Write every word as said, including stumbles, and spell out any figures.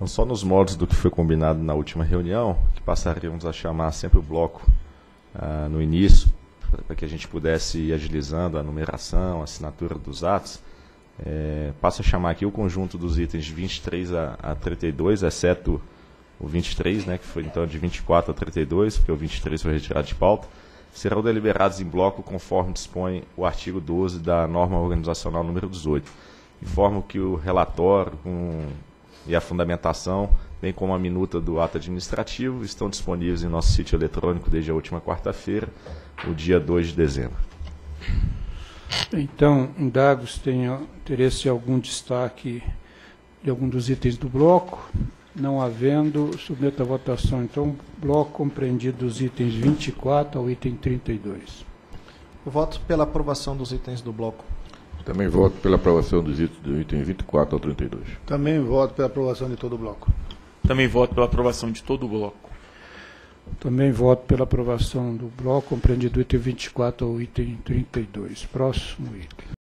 Então, só nos moldes do que foi combinado na última reunião, que passaríamos a chamar sempre o bloco ah, no início, para que a gente pudesse ir agilizando a numeração, a assinatura dos atos, é, passo a chamar aqui o conjunto dos itens de vinte e três a, a trinta e dois, exceto o vinte e três, né, que foi então de vinte e quatro a trinta e dois, porque o vinte e três foi retirado de pauta, serão deliberados em bloco conforme dispõe o artigo doze da norma organizacional número dezoito. Informo que o relatório com, e a fundamentação, bem como a minuta do ato administrativo, estão disponíveis em nosso sítio eletrônico desde a última quarta-feira, o dia dois de dezembro. Então, indago se tem interesse em algum destaque de algum dos itens do bloco. Não havendo, submeto à votação, então, bloco compreendido dos itens vinte e quatro ao item trinta e dois. Eu voto pela aprovação dos itens do bloco. Também voto pela aprovação dos itens do item vinte e quatro ao trinta e dois. Também voto pela aprovação de todo o bloco. Também voto pela aprovação de todo o bloco. Também voto pela aprovação do bloco compreendido do item vinte e quatro ao item trinta e dois. Próximo item.